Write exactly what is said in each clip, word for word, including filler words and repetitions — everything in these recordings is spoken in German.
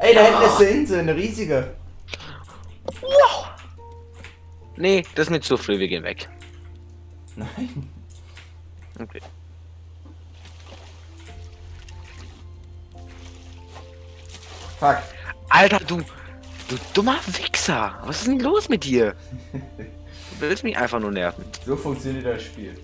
Ey, da Ja. hinten ist eine Insel, eine riesige. Wow. Nee, das ist mir zu früh, wir gehen weg. Nein. Okay. Fuck. Alter, du, du dummer Wichser. Was ist denn los mit dir? Du willst mich einfach nur nerven. So funktioniert das Spiel.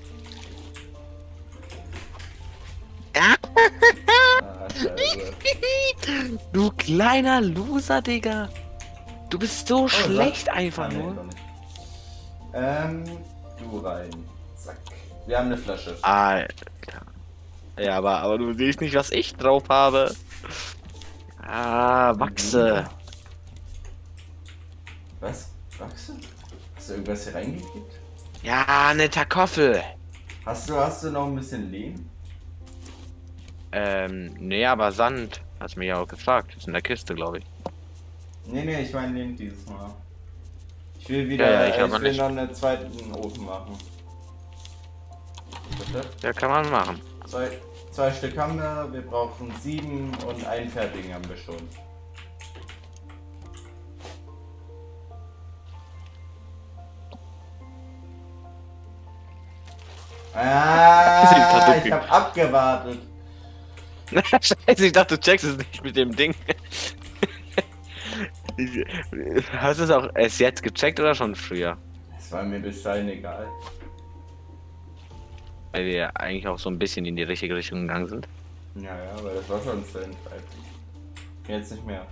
Ja. Ah, scheiße. Du kleiner Loser, Digga. Du bist so schlecht sag- einfach Ah, nee, nur. doch nicht. Ähm, du rein. Zack. Wir haben eine Flasche. Alter. Ja, aber, aber du siehst nicht, was ich drauf habe. Ah, Wachse. Was? Wachse? Hast du irgendwas hier reingekippt? Ja, eine Kartoffel. Hast du, hast du noch ein bisschen Lehm? Ähm, nee, aber Sand. Hast mich ja auch gefragt. Ist in der Kiste, glaube ich. Nee, nee, ich meine Lehm dieses Mal. Ich will wieder, Ja, ja, ich ich, hab mal will nicht. noch einen zweiten Ofen machen. Bitte? Ja, kann man machen. Zwei, zwei Stück haben wir, wir brauchen sieben und einen fertigen haben wir schon. Ah, ich hab abgewartet. Scheiße, ich dachte, du checkst es nicht mit dem Ding. Hast du es auch erst jetzt gecheckt oder schon früher? Es war mir bis dahin egal. Weil wir ja eigentlich auch so ein bisschen in die richtige Richtung gegangen sind. Ja, ja, aber das Wasser uns dahin treibt. Jetzt nicht mehr.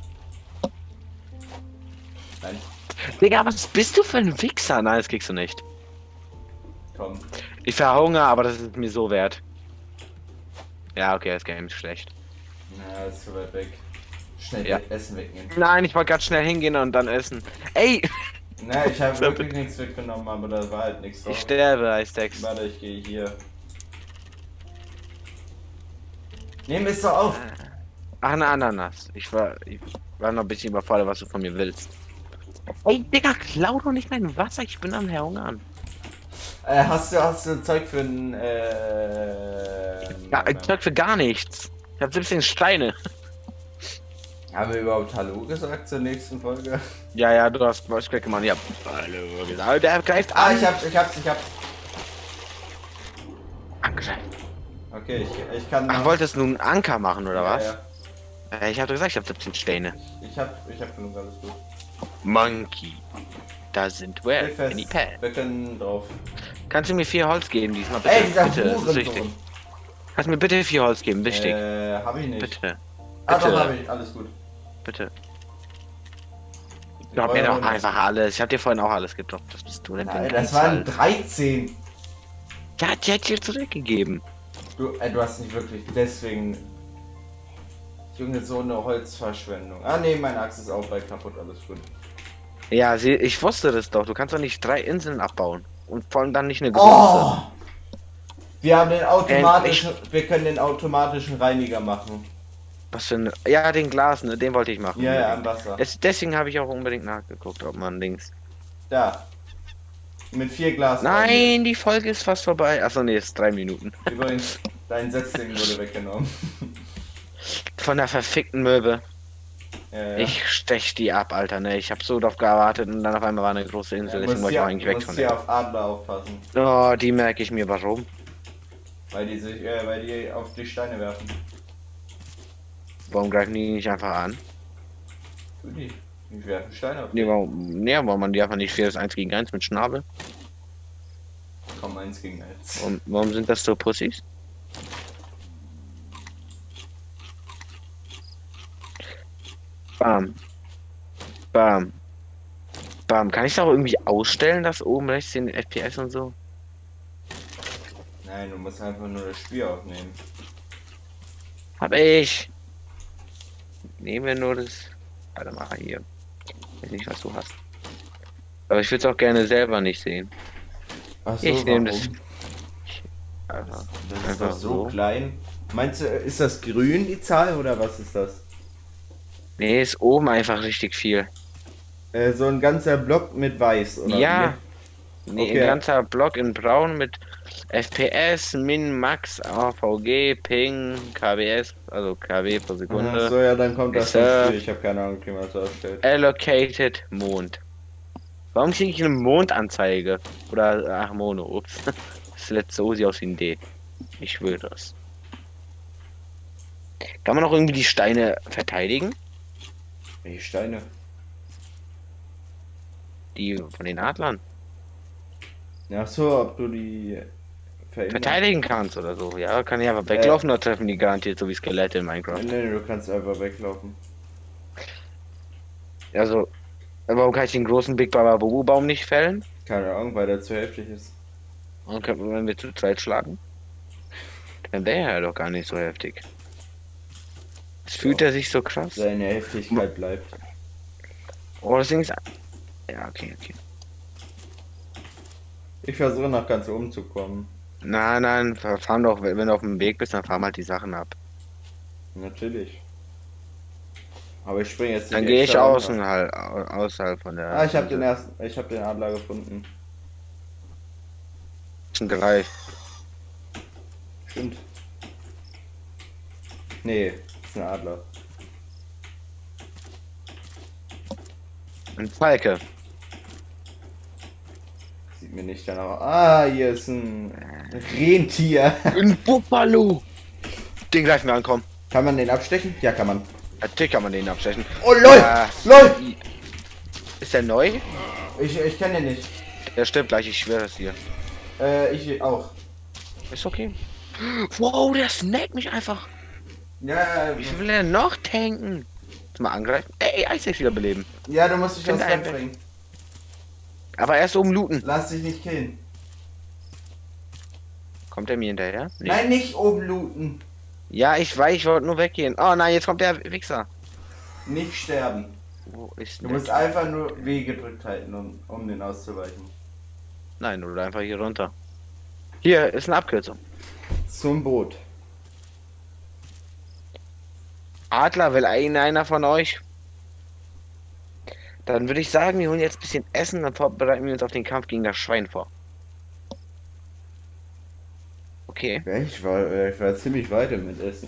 Nein, Digga, was bist du für ein Wichser? Nein, das kriegst du nicht. komm. Ich verhungere, aber das ist mir so wert. Ja, okay, das Game ist schlecht. Na, ist zu weit weg. Schnell Ja. Essen wegnehmen. Nein, ich wollte gerade schnell hingehen und dann essen. Ey! Na, ich habe wirklich nichts weggenommen, aber da war halt nichts Ich drauf. sterbe, Eistex. Warte, ich gehe hier. Nehm es doch auf! Ach, eine Ananas. Ich war, ich war noch ein bisschen überfordert, was du von mir willst. Ey, Digga, klau doch nicht mein Wasser, ich bin am Verhungern. Äh, hast du, hast du Zeug für ein, äh... Ja, ich sag für gar nichts. Ich hab siebzehn Steine. Haben wir überhaupt Hallo gesagt zur nächsten Folge? Ja, ja, du hast Voice Crack gemacht. Ja, hallo gesagt. Der greift Ah, an. ich hab's, ich hab's, ich hab's. Anker. Okay, ich, ich kann... Ach, noch- wolltest du einen Anker machen, oder Ja, was? ja. Äh, Ich hab doch gesagt, ich hab siebzehn Steine. Ich hab, ich hab genug, alles gut. Monkey. Da sind wir. Steh fest. In die Pad. Wir können drauf. Kannst du mir vier Holz geben diesmal, bitte? Ey, dieser bitte, das ist wichtig. Hurensohn. Kannst du mir bitte vier Holz geben, wichtig. Äh, hab ich nicht. Bitte, Ah, bitte. doch, hab ich. Alles gut. bitte. Glaub mir doch einfach alles. Ich hab dir vorhin auch alles gedroppt. Was bist du denn für ein Nein, das waren Geizhals? dreizehn. Ja, die hat dir zurückgegeben. Du, äh, du hast nicht wirklich deswegen... Junge, so eine Holzverschwendung. Ah, nee, meine Axt ist auch bald kaputt. Alles gut. Ja, sie, ich wusste das doch. Du kannst doch nicht drei Inseln abbauen. Und vor allem dann nicht eine große. Oh! Wir haben den automatischen... Wir können den automatischen Reiniger machen. Was für ein... Ja, den Glas, ne? Den wollte ich machen. Ja, ja, am Wasser. Es, deswegen habe ich auch unbedingt nachgeguckt, ob man links... Da. Mit vier Glas. Nein, die Folge ist fast vorbei. Achso, nee, es ist drei Minuten. Übrigens, dein Setzling wurde weggenommen. Von der verfickten Möwe. Ja, ja. Ich stech die ab, Alter, ne? Ich habe so drauf gewartet und dann auf einmal war eine große Insel. Ja, Deswegen musst wollte ich hier, auch eigentlich weg musst von hier der. auf Adler aufpassen. Oh, die merke ich mir, warum. Weil die sich, äh, weil die auf die Steine werfen. Warum greifen die nicht einfach an? Tu die. Die werfen Steine auf. Nee, warum, nee, warum man die einfach nicht für das eins gegen eins mit Schnabel? Komm, eins gegen eins. Warum, warum sind das so Pussys? Bam. Bam. Bam. Kann ich das auch irgendwie ausstellen, dass oben rechts den F P S und so? Nein, du musst einfach nur das Spiel aufnehmen. Hab ich. Nehmen wir nur das. Warte mal hier. Weiß nicht, was du hast. Aber ich würde es auch gerne selber nicht sehen. Ach so, Ich nehme das. warum? Einfach, Das ist einfach doch so so. klein. Meinst du, ist das grün, die Zahl, oder was ist das? Nee, ist oben einfach richtig viel. Äh, so ein ganzer Block mit weiß, oder? Ja. Nee, Okay. ein ganzer Block in Braun mit F P S, Min, Max, A V G, Ping, K B S, also K W pro Ach Sekunde, so, ja, dann kommt das vom Spiel. Reserved, Ich habe keine Ahnung, wie man das darstellt. Allocated, Mond. Warum kriege ich eine Mondanzeige? Oder, ach, Mono, ups. Das letzte O sieht aus wie ein D. Ich schwöre das. Kann man auch irgendwie die Steine verteidigen? Welche Steine? Die von den Adlern? Ach so, ob du die verändern. Verteidigen kannst oder so. Ja, kann ich einfach weglaufen, oder treffen die garantiert so wie Skelette in Minecraft. Nee, nee, du kannst einfach weglaufen. Also, warum kann ich den großen Big Baba Bubu Baum nicht fällen? Keine Ahnung, weil der zu heftig ist. Und können wir, wenn wir zu zweit schlagen? Dann wäre er doch gar nicht so heftig. Es fühlt er sich so krass. Seine Heftigkeit bleibt. Oh, das Ding ist. Ja, okay, okay. Ich versuche nach ganz oben zu kommen. Nein, nein, fahr fahr doch, wenn du auf dem Weg bist, dann fahren halt die Sachen ab. Natürlich. Aber ich springe jetzt nicht Dann gehe ich extra runter. außen halt, au- außerhalb von der. Ah, ich habe den ersten, ich habe den Adler gefunden. Ein Greif. Stimmt. Nee, ist ein Adler. Ein Falke. Sieht mir nicht danach aus. Ah, hier ist ein Rentier. Ein Buffalo. Den greifen wir ankommen. Kann man den abstechen? Ja, kann man. Natürlich kann man den abstechen. Oh, lol! Äh, LOL! Ist der neu? Ich, ich kenne den nicht. Der stirbt gleich, ich schwöre es dir. Äh, ich auch. Ist okay. Wow, der snackt mich einfach. Ja, Wie viel will er noch tanken? Jetzt mal angreifen. Ey, Eishex wieder beleben. ja, du musst dich Find aufs einen Bett bringen. Aber erst oben looten. Lass dich nicht killen. Kommt er mir hinterher? Nee. Nein, nicht oben looten. Ja, ich weiß, ich wollte nur weggehen. Oh nein, jetzt kommt der Wichser. Nicht sterben. Wo ist Du der? musst einfach nur W gedrückt halten, um, um den auszuweichen. Nein, oder einfach hier runter. Hier ist eine Abkürzung. Zum Boot. Adler will ein, einer von euch. Dann würde ich sagen, wir holen jetzt ein bisschen Essen, dann bereiten wir uns auf den Kampf gegen das Schwein vor. Okay. Ja, ich war, äh, ich war ziemlich weit mit Essen.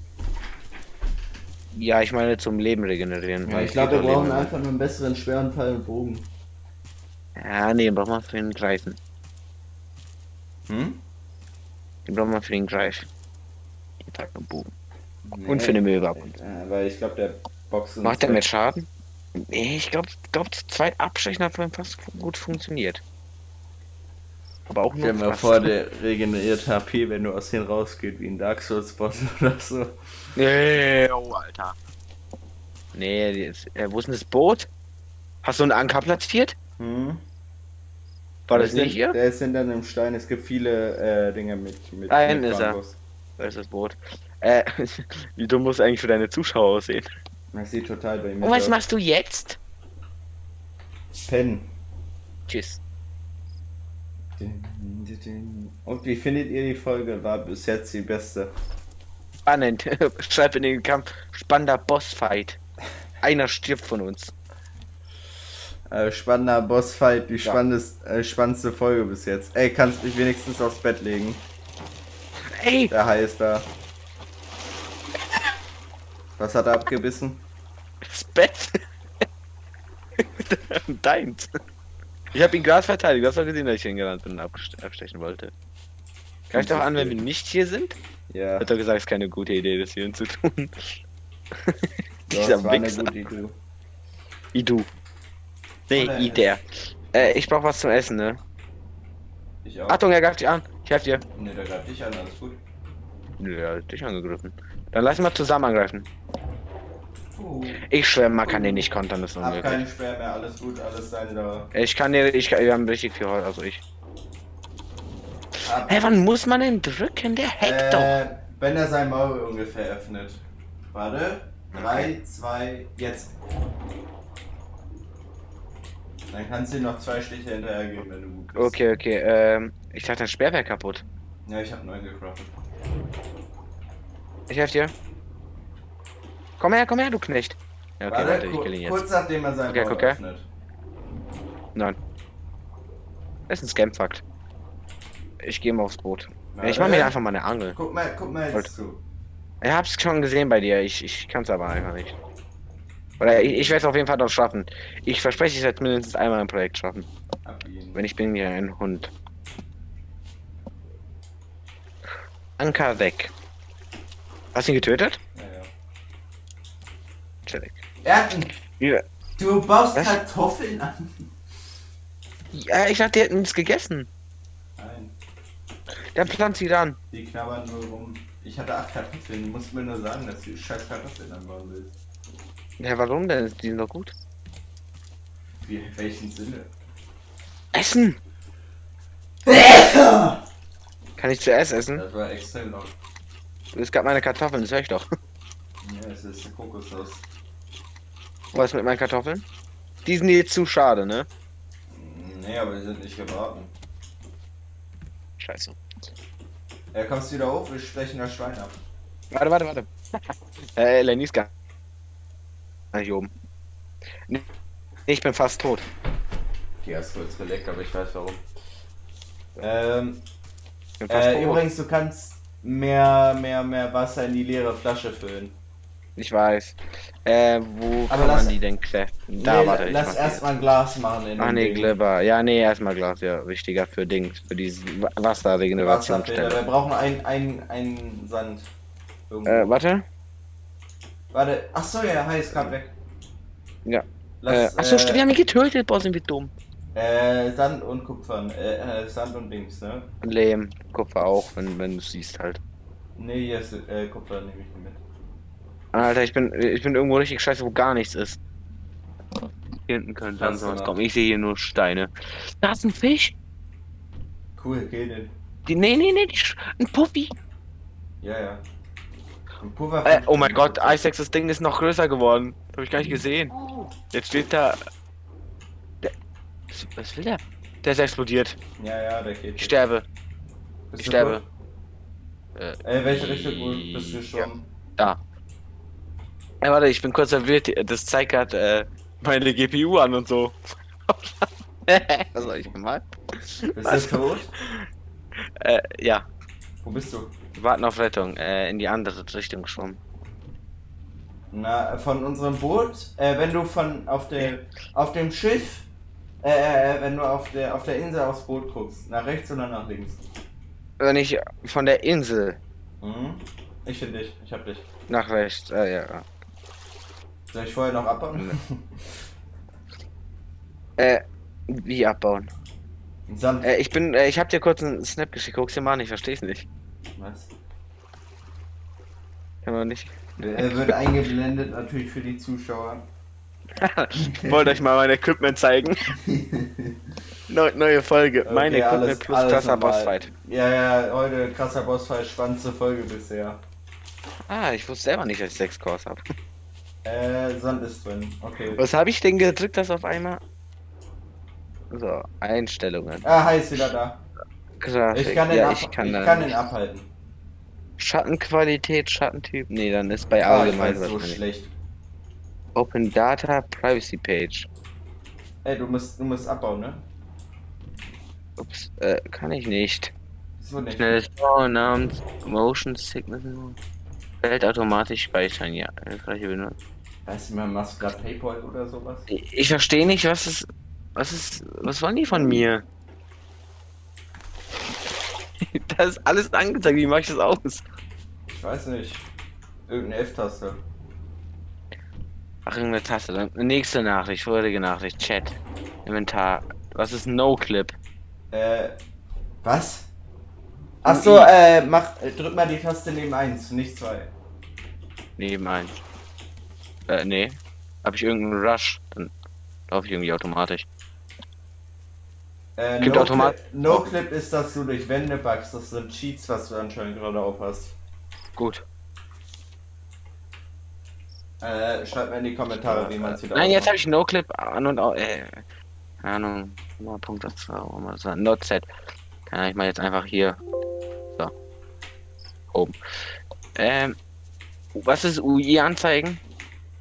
Ja, ich meine zum Leben regenerieren. Ja, weil ich glaube, wir geht doch brauchen Leben. einfach nur einen besseren schweren Pfeil und Bogen. Ja, nee, den brauchen wir für den Greifen. Hm? Den brauchen wir für den Greif. Den Pfeil und Bogen. Nee, Und für den Müllwab. äh, weil ich glaube, der Boxen. Macht der mit Schaden? Nee, ich glaube, glaub, zu zweit abstechen hat fast gut funktioniert. Aber auch nur Stell dir mal fast. vor, der regeneriert H P, wenn du aus denen rausgeht, wie ein Dark Souls Boss oder so. Nee, oh, Alter. Nee, die ist, äh, wo ist denn das Boot? Hast du einen Anker platziert? Hm? War Der das ist nicht hin- hier? Der ist hinter einem Stein. Es gibt viele äh, Dinge mit. mit Da hinten mit ist er. Bambus. Da ist das Boot. Äh, wie dumm muss eigentlich für deine Zuschauer aussehen? Das sieht total bei mir Und was aus. machst du jetzt? Pennen. Tschüss. Und wie findet ihr die Folge? War bis jetzt die beste. Spannend. Schreib in den Kampf. Spannender Bossfight. Einer stirbt von uns. Äh, spannender Bossfight, die spannendste, äh, spannendste Folge bis jetzt. Ey, kannst du mich wenigstens aufs Bett legen? Ey! Der Hai ist da. Was hat er abgebissen? Das Bett. Deins. Ich habe ihn gerade verteidigt. Du hast doch gesehen, dass ich hingerannt bin und abste- abstechen wollte. Kann ich doch an, wenn wir nicht hier sind? Ja, Hat doch gesagt, es ist keine gute Idee, das hier zu tun. doch, Dieser das war eine Wichser. gute Idee. I du. Nee, Oder I es. der. Äh, ich brauch was zum Essen, ne? Ich auch. Achtung, er greift dich an. Ich helf dir. Ne, der greift dich an, alles gut. Nö, er hat dich angegriffen. Dann lass mal zusammen angreifen. Uh, Ich schwöre, man kann den nicht kontern, das ist hab unmöglich. keinen Speer mehr, alles gut, alles sein da. Ich kann dir, ich kann, wir haben richtig viel Holz, also ich. Hab, Hey, wann muss man denn drücken? Der hackt doch. äh, wenn er sein Maul ungefähr öffnet. Warte. drei, zwei, jetzt. Dann kannst du ihm noch zwei Stiche hinterher geben, wenn du gut bist. Okay, okay, ähm, ich dachte, dein Speer wäre kaputt. Ja, ich hab einen neuen gecraftet. Ich helf dir. Komm her, komm her, du Knecht. Ja, okay, Warte, warte, ich ku- kill ihn jetzt. kurz nachdem er sein Okay, Maul guck her. öffnet. Nein. Das ist ein Scam-Fakt. Ich gehe mal aufs Boot. Na, Ich mache mir äh, einfach mal eine Angel. Guck mal, guck mal jetzt zu. Ich hab's schon gesehen bei dir. Ich, ich kann es aber einfach nicht. Oder ich, ich werde es auf jeden Fall noch schaffen. Ich verspreche es jetzt mindestens einmal im Projekt schaffen. Ab ihn. Wenn ich bin ja ein Hund. Anker weg. Hast du ihn getötet? Ja, ja. Chillig. Erden, Ja, du baust Was? Kartoffeln an. ja, ich dachte, die hätten es gegessen. Nein, Dann pflanzt sie an. die knabbern nur rum. Ich hatte acht Kartoffeln. Du musst mir nur sagen, dass du scheiß Kartoffeln anbauen willst. Ja, warum denn? Die sind doch gut. Wie, in welchem Sinne? Essen! Kann ich zuerst essen? Das war extrem laut. Es gab meine Kartoffeln, das höre ich doch. Ja, es ist eine Kokosnuss. Was mit meinen Kartoffeln? Die sind jetzt zu schade, ne? Nee, aber die sind nicht gebraten. Scheiße. Ja, kommst du wieder hoch? Wir sprechen das Schwein ab. Warte, warte, warte. äh, Lenny ist gar nicht oben. Nee, ich bin fast tot. Die hast du kurz geleckt, aber ich weiß warum. Ähm, Ich bin fast äh, tot. übrigens, du kannst mehr, mehr, mehr Wasser in die leere Flasche füllen. Ich weiß. Äh, wo Aber kann lass- man die denn kläffen? Da, nee, warte, ich lass mach die erstmal ein Glas machen. In Ach dem nee, Ding. Glibber. Ja, nee, erstmal Glas, ja. Wichtiger für Dings, für diese Wa- Wasserfilter. Wasserregenerationsstelle. Wir brauchen ein, ein, ein Sand. Irgendwo. Äh, warte. Warte, ach so, ja, heiß, grad weg. Ja. Äh, Lass, achso, äh, stimmt, wir haben die getötet, boah, sind wir dumm. äh, Sand und Kupfern. Äh, äh, Sand und Dings, ne? Lehm, Kupfer auch, wenn, wenn du siehst halt. Nee, hier ist äh, Kupfer, nehme ich nicht mit. Alter, ich bin, ich bin irgendwo richtig scheiße, wo gar nichts ist. Hier hinten könnte dann Platz sowas gemacht. kommen. Ich sehe hier nur Steine. Da ist ein Fisch. Cool, geh den. Die, nee, nee, nee, die, Sch- ein Puffi. Ja, ja. Ein Puffer. Äh, oh mein Gott, Isaacs, das Ding ist noch größer geworden. Habe ich gar nicht gesehen. Jetzt steht da. Der, was, was will der? Der ist explodiert. Ja, ja, der geht. Ich sterbe. Bist Ich du sterbe. tot? Äh, Äh, welche Richtung wo bist du schon? Da. Ja, warte, ich bin kurz verwirrt. Das zeigt gerade äh, meine G P U an und so. Was soll ich mal? Bist Was? du tot? Äh, ja. Wo bist du? Wir warten auf Rettung. Äh, in die andere Richtung schon. Na, von unserem Boot, äh, wenn du von auf der auf dem Schiff, äh, äh, wenn du auf der auf der Insel aufs Boot guckst, nach rechts oder nach links? Wenn ich von der Insel Mhm. Ich finde dich, ich hab dich. nach rechts. Äh, ja. Soll ich vorher noch abbauen? Äh, wie abbauen? Sand. Äh, ich bin, äh, ich hab dir kurz einen Snap geschickt. Guck's dir mal an, ich versteh's nicht. Was? Kann man nicht. Er wird eingeblendet natürlich für die Zuschauer. Ich wollte euch mal mein Equipment zeigen. Neu, neue Folge. Mein Okay, Equipment alles- plus alles krasser normal. Bossfight. Ja, ja, heute krasser Bossfight, spannendste Folge bisher. Ah, ich wusste selber nicht, dass ich sechs Cores habe. Äh, Sand ist drin. Okay. Was habe ich denn gedrückt, das auf einmal? So, Einstellungen. Ah, Hi ist wieder da. Grafik. Ich kann den, ja, ab ich kann, ich dann kann den nicht. abhalten. Schattenqualität, Schattentyp. Nee, dann ist bei Ah, ich allgemein weiß, so wahrscheinlich. schlecht. Open Data Privacy Page. Ey, du musst, du musst abbauen, ne? Ups, äh, kann ich nicht. So nicht. Schnelles Bauen, Namens, Motion Sickness. Fällt automatisch speichern, ja. Hilfreiche Benutzer. Weißt du mal, machst du gerade Paypal oder sowas? Ich, ich verstehe nicht, was ist. Was ist. Was wollen die von mir? Da ist alles angezeigt, wie mache ich das aus? Ich weiß nicht. Irgendeine F-Taste. Ach, irgendeine Taste. Dann nächste Nachricht, vorherige Nachricht, Chat. Inventar. Was ist No-Clip? Äh, was? Ach so, äh, mach, äh, drück mal die Taste neben eins, nicht zwei. Neben eins. Äh, nee. Hab ich irgendeinen Rush? Dann laufe ich irgendwie automatisch. Äh, Gibt no Automat- Clip, no Clip ist, dass du durch Wände backst. Das sind Cheats, was du anscheinend gerade auf hast. Gut. Äh, schreib mir in die Kommentare, wie man es wieder Nein, jetzt habe aufmacht. ich No-Clip an und auf. Äh, keine Ahnung. Mal Punkt zwei, auch mal so. Not set. Kann ich mal jetzt einfach hier. So. Oben. Ähm. Was ist U I anzeigen?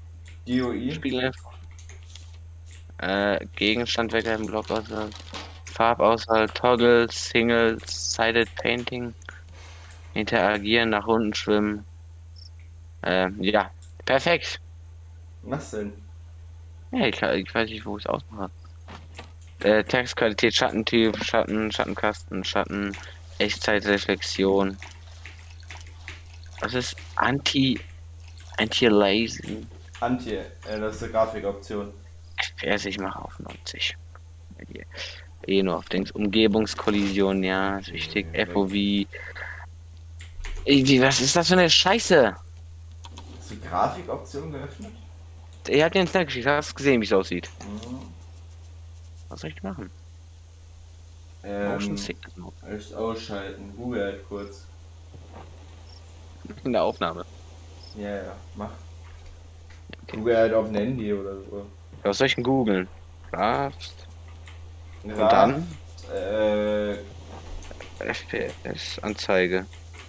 D O I? Spiegel. Äh, Gegenstand weghalten, Block aus. Farbauswahl, Toggle, Single, Sided Painting, interagieren, nach unten schwimmen. Ähm, ja, perfekt. Was denn? Ja, ich, ich weiß nicht, wo ich es ausmache. Äh, Textqualität, Schattentyp, Schatten, Schattenkasten, Schatten, Echtzeitreflexion. Was ist Anti, Anti-Aliasing? Anti, äh, das ist eine Grafikoption. F P S, ich mache auf neunzig. Eh nur auf Dings. Umgebungskollision, ja, ist wichtig. F O V. Ey, wie, was ist das für eine Scheiße? Hast du Grafikoption geöffnet? Er hat dir einen Snack geschickt, hast du gesehen, wie es aussieht? Mhm. Was soll ich machen? Ähm, Motion Sickness Mode. echt ausschalten. Google halt kurz. In der Aufnahme. Ja, ja, mach. Google halt auf dem Handy oder so. Was soll ich denn googeln? Craft. Und Graf, dann? Äh, F P S Anzeige.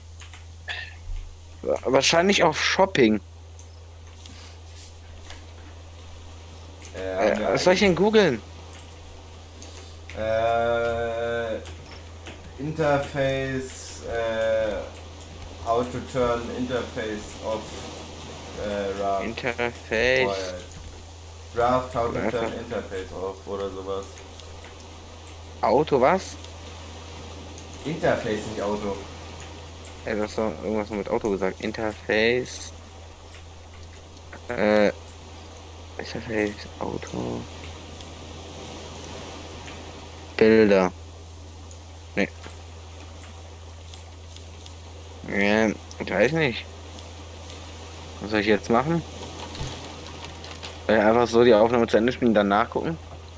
Wa- Wahrscheinlich auf Shopping. äh, Äh, was soll ich denn googeln? Äh, Interface, äh, how to turn interface off, äh, Raft. Interface. Oh, ja. Raft, how to Einfach- turn interface off oder sowas. Auto, was? Interface, nicht Auto. Ey, du hast doch irgendwas mit Auto gesagt. Interface. Äh. Interface, Auto. Bilder. Nee. Ja, ich weiß nicht. Was soll ich jetzt machen? Soll ich einfach so die Aufnahme zu Ende spielen und dann nachgucken?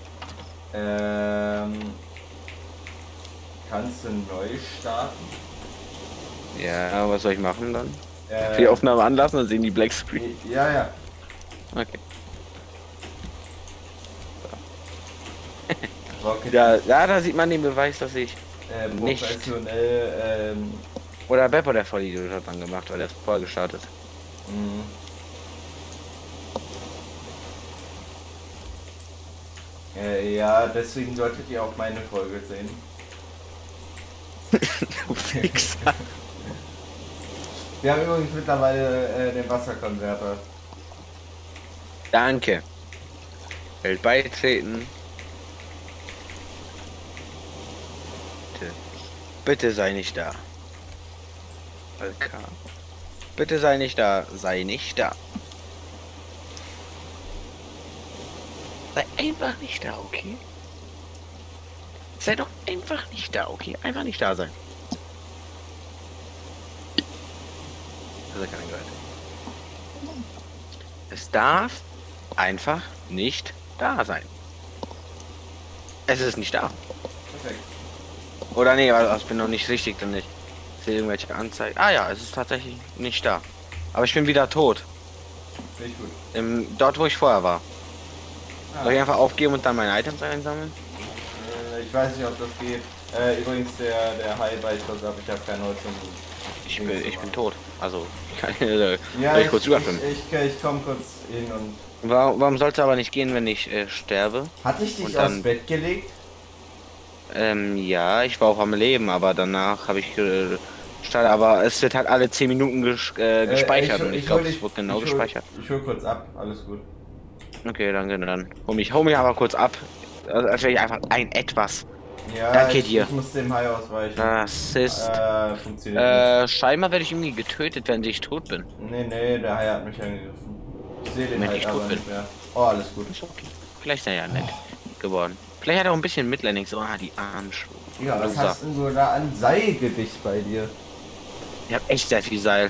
Ähm, kannst du neu starten? Ja, was soll ich machen dann? Äh, Die Aufnahme anlassen und sehen die Black Screen. Ja, ja. Okay. Rocket, Ja, ja, da sieht man den Beweis, dass ich. äh, nicht. professionell, ähm, Oder Beppo, der Vollidiot, hat dann gemacht, weil er ist voll gestartet. mh. Äh, ja, deswegen solltet ihr auch meine Folge sehen. Du Fixer. Wir haben übrigens mittlerweile äh, den Wasserkonverter. Danke. Welt beitreten. Bitte. Bitte sei nicht da. Alka. Bitte sei nicht da. Sei nicht da. Sei einfach nicht da, okay? Sei doch einfach nicht da, okay? Einfach nicht da sein. Das hat keiner gehört. Es darf einfach nicht da sein. Es ist nicht da. Perfekt. Oder nee, also ich bin noch nicht richtig, denn ich sehe irgendwelche Anzeigen. Ah ja, es ist tatsächlich nicht da. Aber ich bin wieder tot. Finde ich gut. Im, dort, wo ich vorher war. Ah, Soll ich einfach aufgeben und dann meine Items einsammeln? äh, ich weiß nicht, ob das geht. Äh, übrigens, der, der Hai weiß das, aber ich habe kein Holz zum Ich bin, ich bin tot. Also, ich kann äh, Ja, soll ich ich, kurz ich, überschwimmen. ich, ich, ich komme kurz hin und... Warum, warum sollte es aber nicht gehen, wenn ich äh, sterbe? Hatte ich dich Und aufs dann- Bett gelegt? Ähm, ja, ich war auch am Leben, aber danach habe ich äh, gestartet. Aber es wird halt alle zehn Minuten ges äh, gespeichert hol- und ich hol glaube, dich- es wird genau ich hol- gespeichert. Ich hol kurz ab, alles gut. Okay, danke, dann hol mich, hol mich aber kurz ab. Also, als wäre ich einfach ein Etwas. Ja, Danke ich, dir. ich muss dem Hai ausweichen. Das ist. Äh, funktioniert Äh, scheinbar werde ich irgendwie getötet, wenn ich tot bin. nicht. Nee, nee, der Hai hat mich angegriffen. Ich sehe den Wenn halt ich aber tot nicht mehr. Oh, alles gut. Ist okay. Vielleicht ist er ja nett geworden. Vielleicht hat er auch ein bisschen Mitleid, so, ah, die Armschuhe. Ja, was hast denn du da an Seilgewicht bei dir? Ich hab echt sehr viel Seil.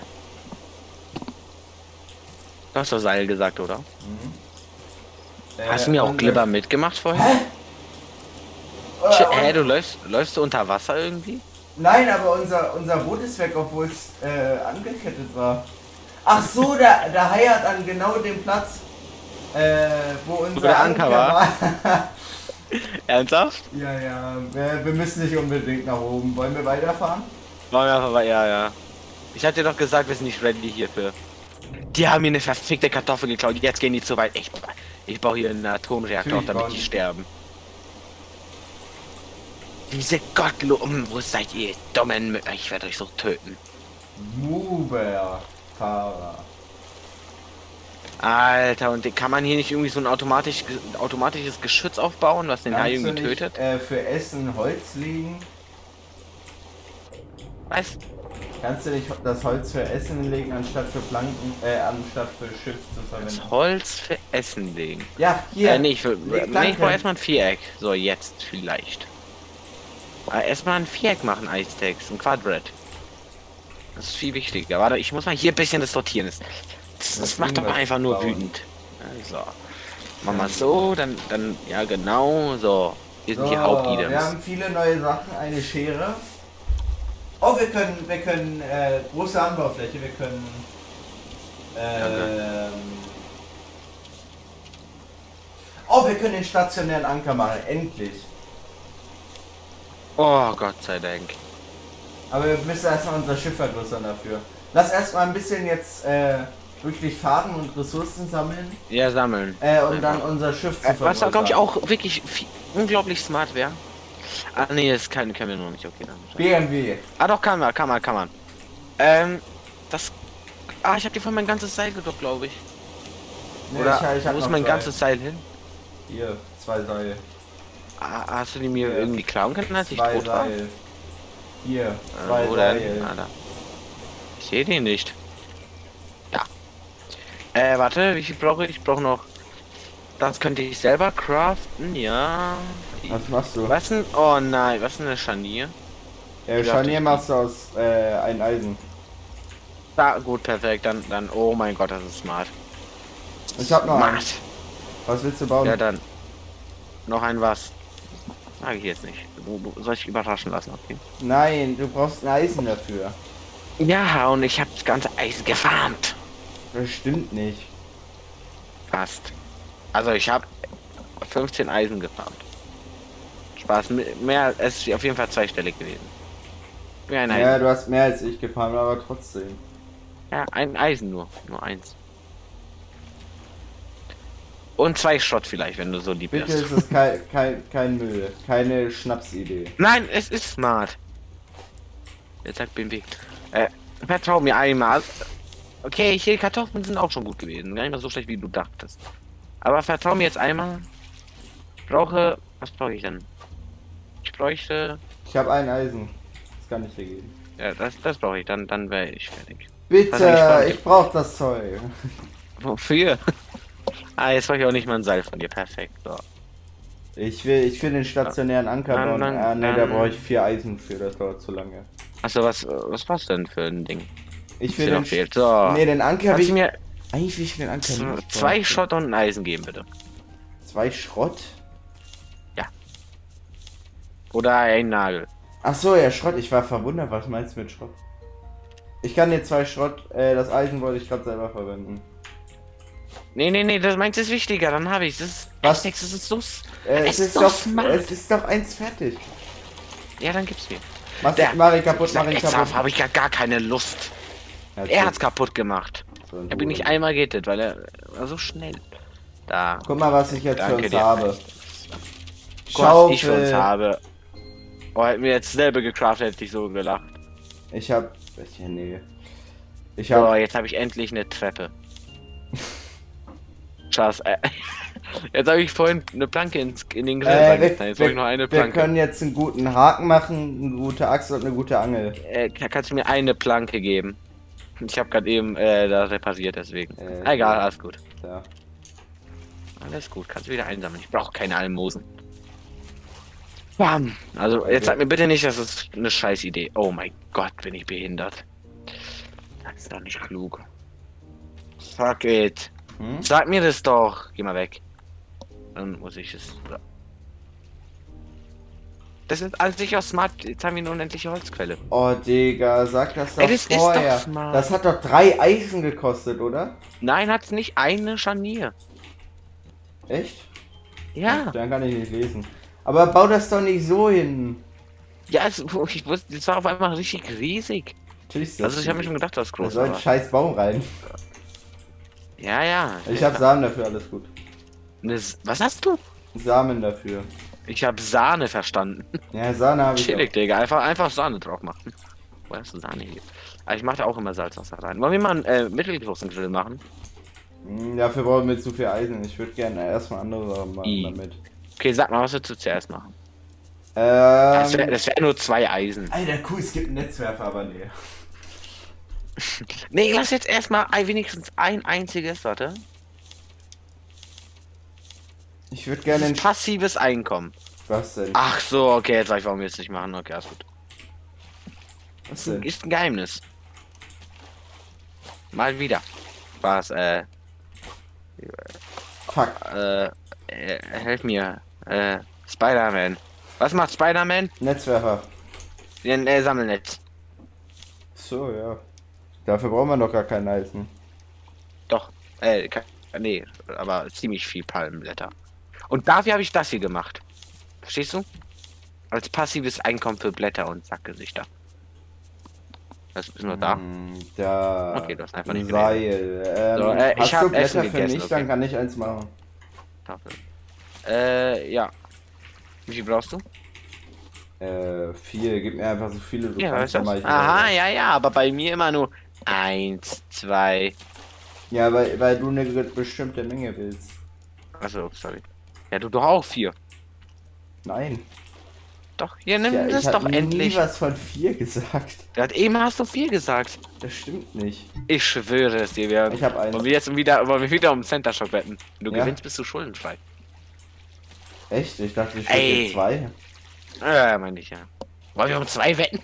Du hast doch Seil gesagt, oder? Mhm. Hast du Äh, mir auch und- Glibber mitgemacht vorher? Hä? Sch- Äh, Hä, und- du läufst, läufst du unter Wasser irgendwie? Nein, aber unser, unser Boot ist weg, obwohl es äh, angekettet war. Ach so, der, der Hai hat an genau dem Platz, äh, wo unser der Anker war? war. Ernsthaft? Ja, ja, wir, wir müssen nicht unbedingt nach oben. Wollen wir weiterfahren? Wollen wir einfach mal, ja, ja. Ich hatte dir doch gesagt, wir sind nicht ready hierfür. Die haben mir eine verfickte Kartoffel geklaut, jetzt gehen die zu weit. Ich, ich baue hier einen Atomreaktor, Natürlich damit bauen die die. sterben. Diese Gottlosen, wo seid ihr, dummen Mü Ich werde euch so töten. Muber-Fahrer. Alter, und kann man hier nicht irgendwie so ein automatisch, automatisches Geschütz aufbauen, was den Hai Kannst du irgendwie nicht, tötet? äh, für Essen Holz legen? Was? Kannst du nicht das Holz für Essen legen, anstatt für Planken, äh, anstatt für Schiff zu verwenden? Das Holz für Essen legen. Ja, hier. Äh, nee, ich, will, leg nee, ich brauche Planken. erstmal ein Viereck. So, jetzt vielleicht. Äh, erstmal ein Viereck machen, Eistex, ein Quadrat. Das ist viel wichtiger. Warte, ich muss mal hier ein bisschen das sortieren. Das, das, das macht doch einfach nur bauen. wütend. Also, machen wir so, dann, dann, ja genau, so. Hier sind So, die wir Hauptitems. haben viele neue Sachen, eine Schere. Oh, wir können, wir können, äh, große Anbaufläche, wir können, ähm, oh, wir können den stationären Anker machen, endlich. Oh, Gott sei Dank. Aber wir müssen erstmal unser Schiff vergrößern dafür. Lass erstmal ein bisschen jetzt, äh, wirklich Faden und Ressourcen sammeln, Ja, sammeln. äh, und dann unser Schiff zu Äh, vergrößern. was da, glaube ich, auch wirklich viel, unglaublich smart wäre. Ah, nee, das kann, können wir noch nicht. Okay, dann. B M W. Ah, doch, kann man, kann man, kann man. Ähm, das. Ah, ich habe dir von mein ganzes Seil gedockt, glaube ich. Nee, Oder ich, ich hab wo ist noch mein zwei. ganzes Seil hin? Hier, zwei Seile. Ah, hast du die mir Ja. irgendwie klauen können, als ich Zwei tot war? Seile. Hier, Äh, zwei wo denn? Seile. Ah, da. Ich sehe den nicht. Ja. Äh, warte, wie viel brauche ich? Ich brauche noch. Das könnte ich selber craften, ja. Was machst du? Was denn? Oh nein, was ist denn eine Scharnier? Ja, Ich Scharnier dachte, machst du aus äh, ein Eisen. Da, gut, perfekt. Dann, dann, oh mein Gott, das ist smart. Ich hab noch Smart. eins. Was willst du bauen? Ja, dann. Noch ein was. Sage ich jetzt nicht. Du, du, soll ich überraschen lassen, okay? Nein, du brauchst ein Eisen dafür. Ja, und ich habe das ganze Eisen gefarmt. Das stimmt nicht. Fast. Also ich habe fünfzehn Eisen gefarmt. Spaß, mehr, es ist auf jeden Fall zweistellig gewesen. Mehr ein Eisen. Ja, Ja, du hast mehr als ich gefahren, aber trotzdem. ein Eisen nur. Nur eins. Und zwei Schrott vielleicht, wenn du so lieb Bitte bist. ist es kein, kein, kein Müll. Keine Schnapsidee. Nein, es ist smart. Jetzt sagt B M W. Äh, vertrau mir einmal. Okay, hier Kartoffeln sind auch schon gut gewesen. Gar nicht mal so schlecht, wie du dachtest. Aber vertrau mir jetzt einmal. Ich brauche. Was brauche ich denn? Ich bräuchte. Ich habe ein Eisen. Das kann ich dir geben. Ja, das, das brauche ich. Dann, dann wäre ich fertig. Bitte, Was hab ich ich brauch das Zeug. Wofür? Ah, jetzt brauche ich auch nicht mal ein Seil von dir. Perfekt. So. Ich will, ich will den stationären Anker Dann- bauen. dann- Ah, ne, da dann- brauche ich vier Eisen für. Das dauert zu lange. Achso, was, was war's denn für ein Ding? Ich Was will dir den, noch fehlt. So. nee, den Anker will Kannst ich du mir Eigentlich will ich den Anker z- nicht zwei brauchen. Schrott und ein Eisen geben, bitte? Zwei Schrott? Oder ein Nagel. Ach so, ja, Schrott. Ich war verwundert. Was meinst du mit Schrott? Ich kann dir zwei Schrott. Äh, das Eisen wollte ich gerade selber verwenden. Nee, nee, nee, das meins ist wichtiger, dann habe ich das. Was? Das ist so. s- Äh, Es es, ist ist doch doch, smart. es ist doch eins fertig. Ja, dann gib's mir. Mach, Der- mach ich kaputt, mach ich Jetzt kaputt. habe ich gar, gar keine Lust. Ja, Er hat's kaputt gemacht. so ein Ich hab ihn nicht Huren. einmal gehittet, weil er war so schnell. Da. Guck mal, was ich jetzt für Danke uns dir. habe. Guck, was ich für uns Schaufel. habe. Oh, hätten wir jetzt selber gecraftet, hätte ich so gelacht. Ich hab. Ja, nee. Ich So, hab. jetzt habe ich endlich eine Treppe. Schatz, äh, jetzt habe ich vorhin eine Planke ins, in den Grill Äh, reingeknallt. wir, Jetzt brauche ich noch eine wir, wir Planke. können jetzt einen guten Haken machen, eine gute Axt und eine gute Angel. Äh, kann- kannst du mir eine Planke geben? Ich habe gerade eben äh, da repariert, deswegen. Äh, Egal, alles gut. Ja. Alles gut, kannst du wieder einsammeln. Ich brauche keine Almosen. Bam! Also, jetzt sag mir bitte nicht, das ist eine scheiß Idee. Oh mein Gott, bin ich behindert. Das ist doch nicht klug. Fuck it. Hm? Sag mir das doch. Geh mal weg. Dann muss ich es. Das ist an sich auch smart. Jetzt haben wir eine unendliche Holzquelle. Oh, Digga, sag das doch Ey, das ist doch vorher. smart. Das hat doch drei Eisen gekostet, oder? Nein, hat's nicht eine Scharnier. Echt? Ja. Dann kann ich nicht lesen. Aber bau das doch nicht so hin. Ja, es, ich wusste, das war auf einmal richtig riesig. Natürlich ist das Also ich habe mir schon gedacht, das ist Da groß. soll ein Aber... scheiß Baum rein. Ja, ja. Ich hab Samen dafür, alles gut. Das, was hast du? Samen dafür. Ich habe Sahne verstanden. Ja, Sahne habe ich Chillig, auch. Digga. Einfach, einfach Sahne drauf machen. Wo hast du Sahne hier? Aber ich mache da auch immer Salzwasser rein. Wollen wir mal einen äh, mittelgroßen Grill machen? Hm, dafür brauchen wir zu viel Eisen. Ich würde gerne erstmal andere Sachen machen I. damit. Okay, sag mal, was willst du zuerst machen? Das wäre Ähm. das wär nur zwei Eisen. Alter, cool, es gibt einen Netzwerfer, aber nee. Nee, lass jetzt erstmal ein, wenigstens ein einziges, warte. Ich würde gerne ein. Passives Einkommen. Was denn? Ach so, okay, jetzt weiß ich, warum wir es nicht machen. Okay, alles gut. Was Ist ein, denn? ist ein Geheimnis. Mal wieder. Was, äh, Fuck. äh, äh helf mir. Äh, Spider-Man. Was macht Spider-Man? Netzwerfer. Den äh, Sammelnetz. So, ja. Dafür brauchen wir doch gar keinen Eisen. Doch, äh, ke- nee, aber ziemlich viel Palmenblätter. Und dafür habe ich das hier gemacht. Verstehst du? Als passives Einkommen für Blätter und Sackgesichter. Das ist nur da. Hm, da. Okay, du hast einfach nicht Seil. Ähm, So, äh, ich hast hab du Blätter Essen für gegessen, mich? okay. Dann kann ich eins machen. Tafel. Äh, ja. Wie viel brauchst du? Äh, viel. Gib mir einfach so viele du Ja, kannst. weißt Dann du? mach ich Aha, wieder. ja, ja, aber bei mir immer nur eins, zwei. Ja, weil, weil du eine bestimmte Menge willst. Achso, sorry. Ja, du doch auch vier. Nein. Doch, hier, nimm Ja, das ich hab doch nie endlich. was von vier gesagt. Gerade eben hast du vier gesagt. Das stimmt nicht. Ich schwöre es dir, wir Ich hab eins. wollen wir jetzt wieder, wollen wir wieder um Center Shock wetten. Wenn du Ja. gewinnst, bist du schuldenfrei. Echt? Ich dachte, ich Ey. hätte zwei. Ja, meine ich ja. Wollen wir um zwei wetten?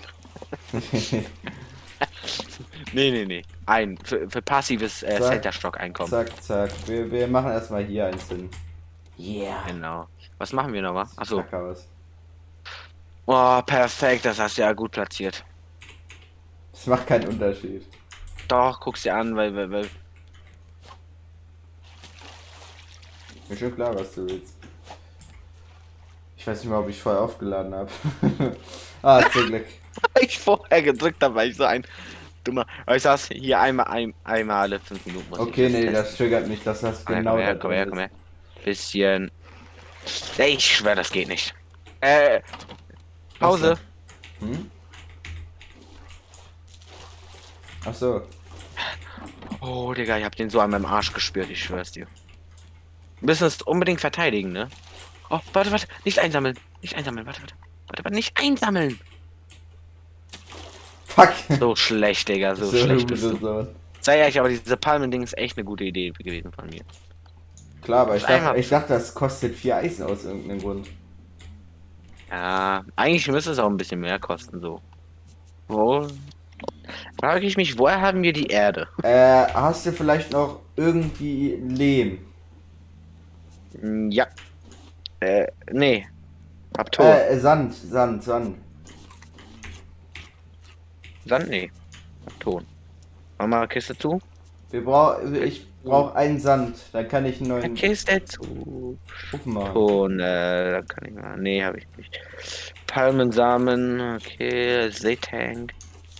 Nee, nee, nee. Ein. Für, für passives äh, Zack. Center Stock Einkommen. Zack, zack. Wir, wir machen erstmal hier eins hin. Yeah. Genau. Was machen wir nochmal? Achso. Kackhaus. Oh, perfekt. Das hast du ja gut platziert. Das macht keinen Unterschied. Doch, guck's dir an, weil, weil, weil. Mir schon klar, was du willst. Ich weiß nicht mal, ob ich vorher aufgeladen habe. Ah, zum Glück. ich vorher gedrückt habe, weil ich so ein dummer. Aber ich saß hier einmal, ein, einmal alle fünf Minuten. Muss Okay, ich nee, testen. das triggert mich, dass das Komm her, genau komm her, da komm her, drin komm ist. her. Bisschen. Ey, ich schwör, das geht nicht. Äh. Pause. Hm? Ach so. Oh, Digga, ich hab den so an meinem Arsch gespürt, ich schwör's dir. Wir müssen es unbedingt verteidigen, ne? Oh, warte, warte, nicht einsammeln. Nicht einsammeln, warte, warte. Warte, warte, nicht einsammeln. Fuck. So schlecht, Digga, so, schlecht bist du. so. Sei ehrlich, aber diese Palmen-Ding ist echt eine gute Idee gewesen von mir. Klar, aber ich Einmal- dachte, ich dachte, das kostet vier Eisen aus irgendeinem Grund. Ja, eigentlich müsste es auch ein bisschen mehr kosten, so. Wo? Frage ich mich, woher haben wir die Erde? Äh, hast du vielleicht noch irgendwie Lehm? Hm, ja. Äh, nee. Hab Ton. Äh, Sand, Sand, Sand. Dann nee. Hab Ton. Mach mal Kiste zu. Wir brauchen, ich brauche einen Sand, dann kann ich einen neuen Kiste zu. Ofen machen. Ton, äh, da kann ich mal. Nee, habe ich nicht. Palmensamen, okay. Seetank.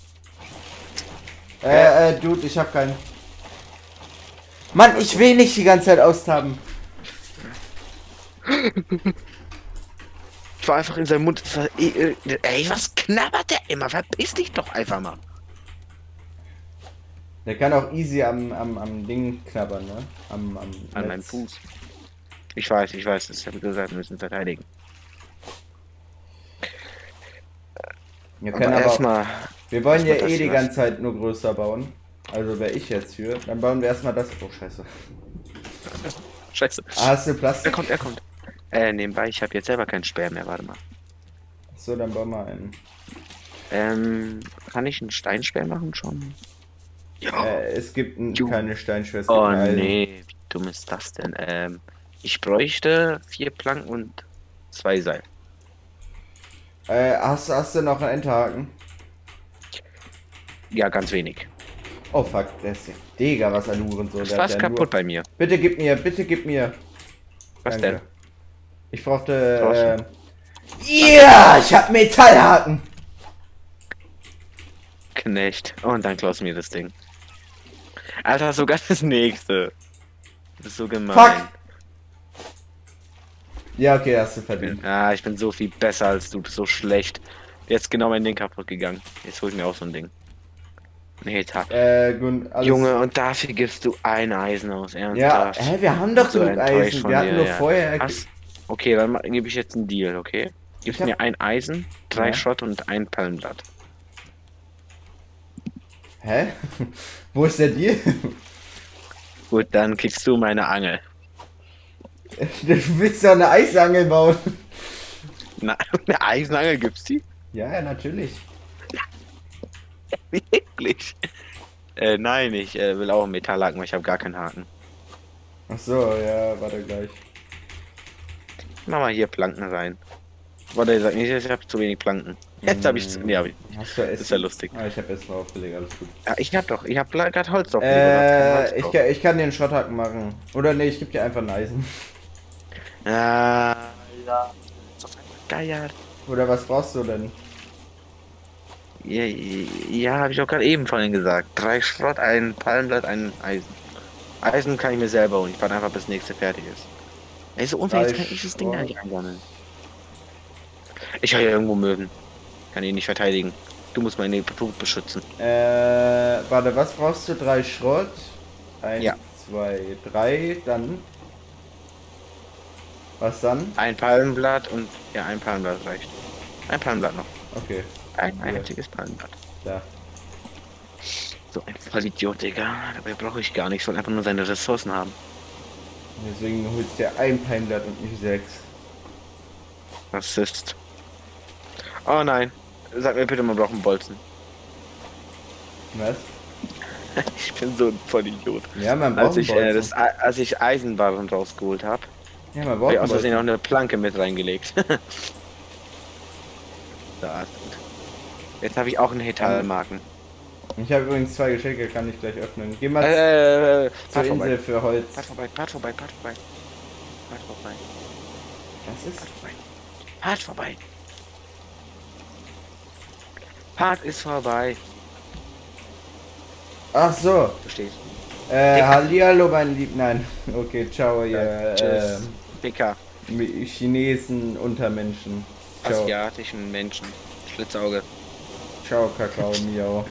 Äh, äh, Dude, ich hab keinen. Mann, ich will nicht die ganze Zeit austaben. Ich war einfach in seinem Mund. Das war, ey, ey, was knabbert der immer? Verpiss dich doch einfach mal. Der kann auch easy am, am, am Ding knabbern, ne? Am, am An meinem Fuß. Ich weiß, ich weiß, das habe ich gesagt, wir müssen verteidigen. Wir, Aber können aber, erstmal. wir wollen ja erstmal eh das die lassen. ganze Zeit nur größer bauen. Also wäre ich jetzt für. Dann bauen wir erstmal das. Oh, scheiße. Scheiße. Ah, hast du Er Plastik? kommt, er kommt. Äh, nebenbei, ich habe jetzt selber keinen Speer mehr, warte mal. So, dann bauen wir einen. Ähm, kann ich einen Steinspeer machen schon? Ja. Äh, es gibt n- Ju. keine Steinschwester. es gibt Oh nur Eisen. nee, wie dumm ist das denn? Ähm, ich bräuchte vier Planken und zwei Seil. Äh, hast, hast du noch einen Endhaken? Ja, ganz wenig. Oh fuck, der ist ja. Digga, was ein Huren so. Das ist fast kaputt bei mir. Bitte gib mir, bitte gib mir. Was Danke. denn? Ich brauchte. Brauchst Äh, ja, ich hab Metallhaken. Knecht. Und dann klaust du mir das Ding. Alter, sogar das nächste. Das ist so gemein. Fuck. Ja, okay, hast du verdient. Ah, ich bin so viel besser als du, so schlecht. Jetzt genau mein Ding kaputt gegangen. Jetzt hol ich mir auch so ein Ding. Nee, ta. Äh, gut, alles. Junge, und dafür gibst du ein Eisen aus, Ja, ernsthaft. hä, wir haben Bin doch so genug enttäuscht Eisen. von Wir hatten dir, nur ja. vorher. Was? Okay, dann ma- gebe ich jetzt einen Deal, okay? Ich Gibst hab. mir ein Eisen, drei Ja. Schrott und ein Palmblatt. Hä? Wo ist der Deal? Gut, dann kriegst du meine Angel. Du willst doch eine Eisangel bauen. Na, eine Eisenangel gibt's die? Ja, ja, natürlich. Wirklich? Äh, nein, ich äh, will auch einen Metallhaken, weil ich habe gar keinen Haken. Ach so, ja, warte gleich. Mach mal hier Planken rein. Warte, ich sag nicht, ich habe zu wenig Planken. Jetzt habe ich zu. Nee, hab ich. Hast du Essen? Das ist ja lustig. Ah, ich habe Essen draufgelegt, alles gut. Ja, ich hab doch, ich hab gerade Holz drauf. Äh, ich, kann- ich kann dir einen Schrotthaken machen. Oder nee, ich geb dir einfach ein Eisen. Ja, ja. Geil. Oder was brauchst du denn? Ja, ja habe ich auch gerade eben vorhin gesagt. Drei Schrott, ein Palmblatt, ein Eisen. Eisen kann ich mir selber holen. Ich warte einfach, bis das nächste fertig ist. Ey, so unfair, jetzt Drei kann ich das Ding gar Schrott. nicht einsammeln. Ich habe ja irgendwo Möwen. Kann ihn nicht verteidigen. Du musst meine Punkt beschützen. Äh, warte, was brauchst du? Drei Schrott? Eins, Ja. zwei, drei, dann. Was dann? Ein Palmblatt und ja, ein Palmblatt reicht. Ein Palmblatt noch. Okay, Ein Ja. einziges Palmblatt. da. So ein Vollidiot, Digga. Dabei brauche ich gar nicht. Ich soll einfach nur seine Ressourcen haben. Deswegen holst du dir ein Palmblatt und nicht sechs. Rassist. Oh nein. Sag mir bitte, man braucht einen Bolzen. Was? Ich bin so ein Vollidiot. Ja, man braucht Als ich, einen äh, Bolzen. das, als ich Eisenbarren rausgeholt habe, Ja, man habe braucht ich einen aus Versehen auch Bolzen. eine Planke mit reingelegt. Da ist gut. Jetzt habe ich auch einen Metallmarken. Ich habe übrigens zwei Geschenke, kann ich gleich öffnen. Geh mal Äh, zur Part vorbei. Insel für Holz. Part vorbei, Part vorbei, Part vorbei. Part vorbei, Was ist? Part vorbei. Part vorbei. Part ist vorbei. Ach so. Du stehst. Äh, Dicker. hallihallo, mein Lieb. Nein. Okay, ciao, ihr Ja, äh, tschüss. Dicker. Chinesen Untermenschen. Ciao. Asiatischen Menschen. Schlitzauge. Ciao, Kakao, Miau.